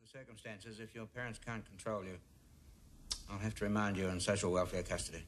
circumstances, if your parents can't control you, I'll have to remand you in social welfare custody.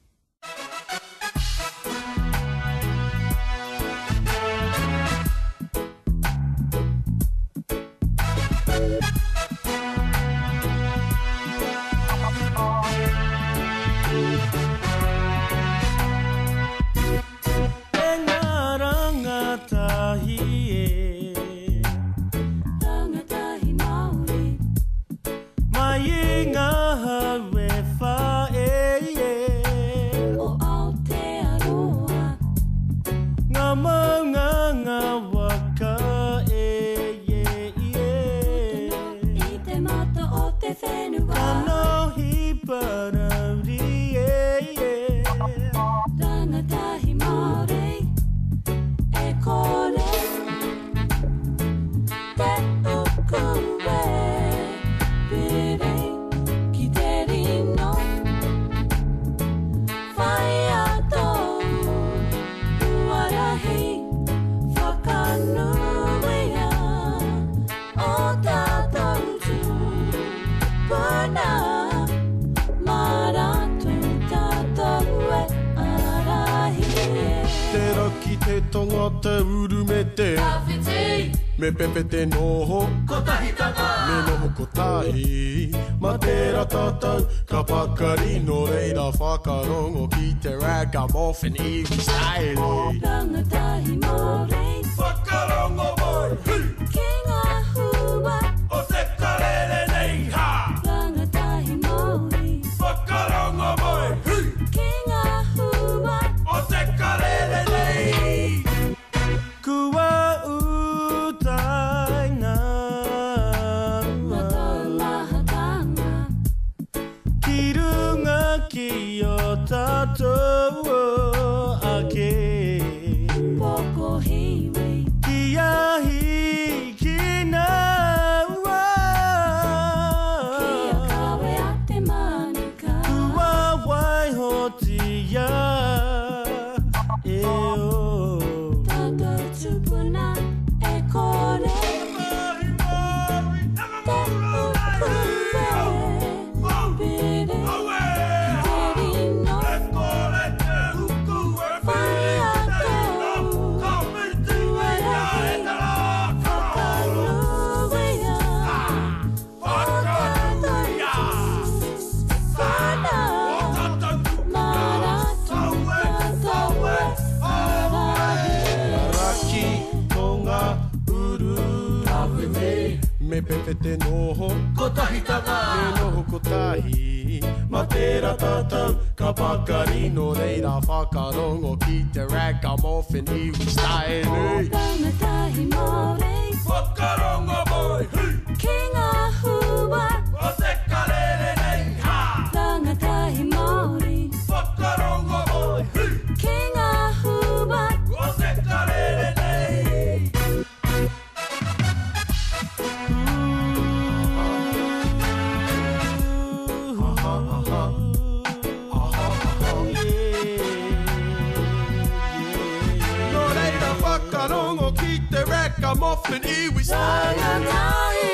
Me pepete noho kotahitanga me noho kotahi ma tera tatau ka pakari no reira whakarongo ki te ragamuffin iwi style rangatahi mo rei whakarongo moi King Ahua o te karere nei ha rangatahi mo rei whakarongo moi King Ahua o te karere nei kua tatou ake poko hiwi kia hikina wa kia kawe ate manuka kua wai hotia eo tatou tupuna e kore Me pepete noho kotahitanga me noho kotahi ma tera tatau ka pakari no reira whakarongo ki te ragamuffin iwi style rangatahi mo rei whakarongo moi King Ahua o te karere nei ha rangatahi mo rei whakarongo moi King Ahua o te karere nei Whakarongo ki te ragamuffin iwi style